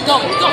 Go, go.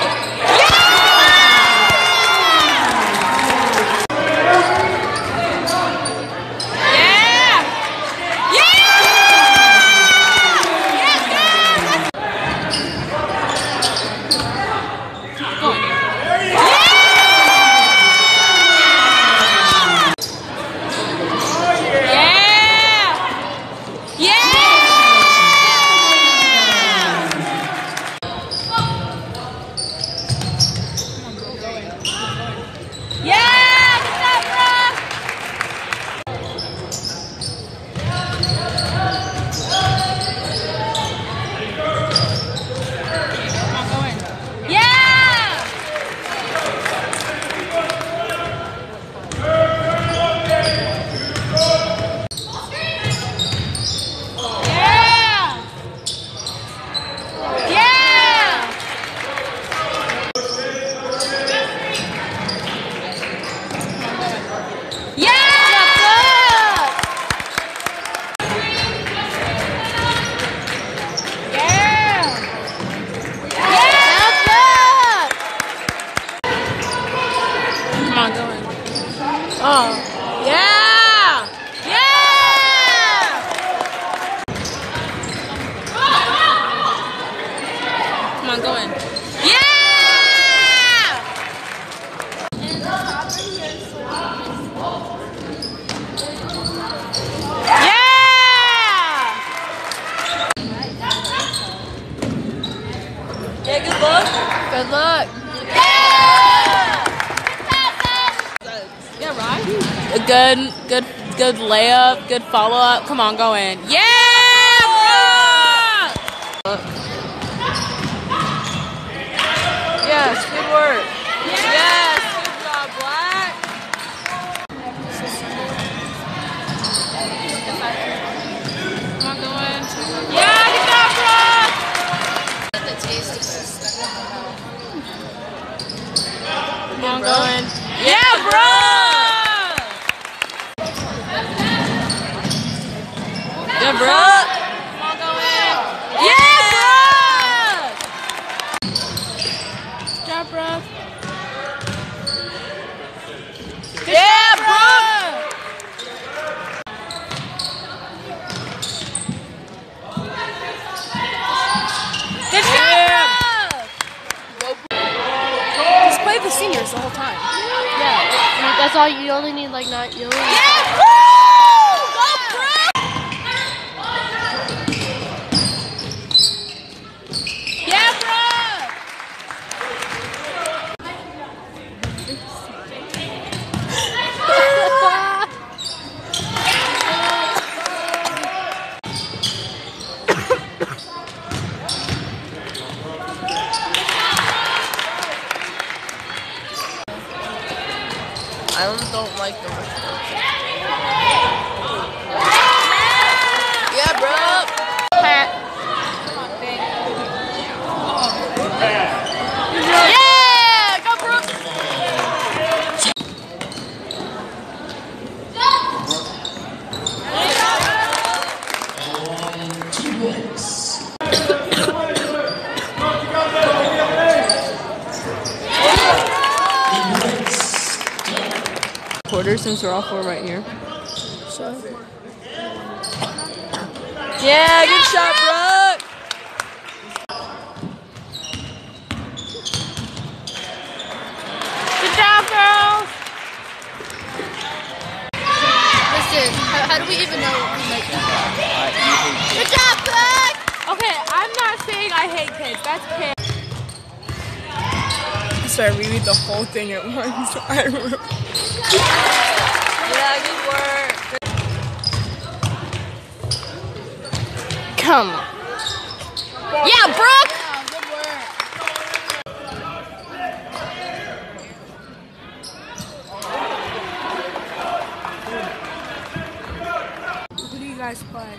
Good luck. Yeah, right? A good layup, good follow up. Come on, go in. Yeah, bro! Yes, good work. Yes, good job, Black. Come on, go in. Yeah, good job, bro! Come on, go in. Yeah, bro! Yeah, bro! Come on, go in. Yeah, bro! Good job, bro. Yeah, bro! Good job, bro! Just play the seniors the whole time. Yeah, that's all. You only need like 9. You only need Yeah, bro! Go, bro! Yeah, bro! I don't like them. Yeah, bro. Yeah! Go, Brooke! Quarter since we're all 4 right here. So. Yeah, good shot, Brooke! Good job, girls! Listen, how do we even know we make that? Good job, Brooke! Okay, I'm not saying I hate kids. That's kids. Sorry, we read the whole thing at once. Yeah, good work. Come on. Yeah, Brooke! Good work. Who do you guys play?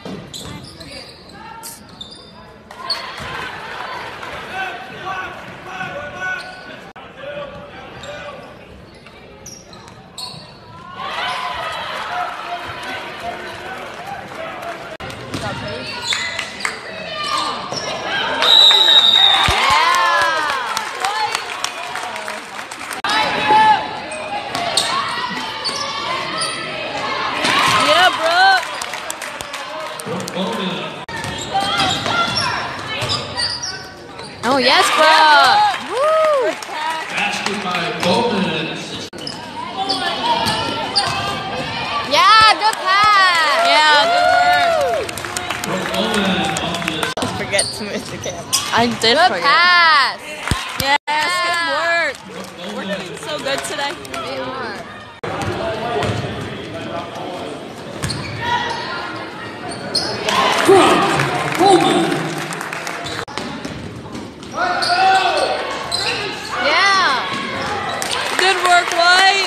Oh, yes, Brooke. Woo. Basket by Bowman. Yeah, good pass. Yeah, good work. Brooke Bowman off the Forget to miss the camp. I did Good forget. pass. Yes, good work. We're doing so good today. We are. Yeah. Good work, White.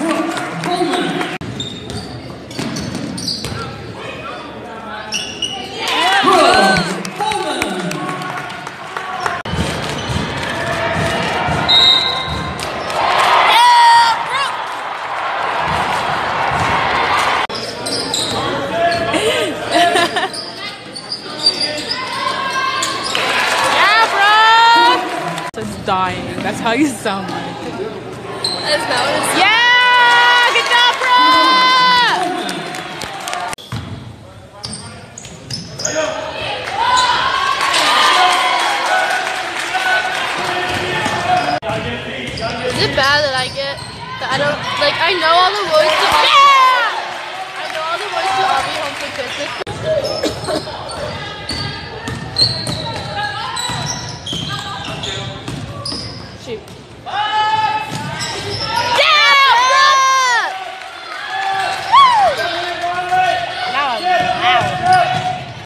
It's dying. That's how you sound like. That's not what it's. Yeah! Good job, bro! Is it bad that I get that I don't like? I know all the words to all. Yeah! I know all the words to all be home for Christmas.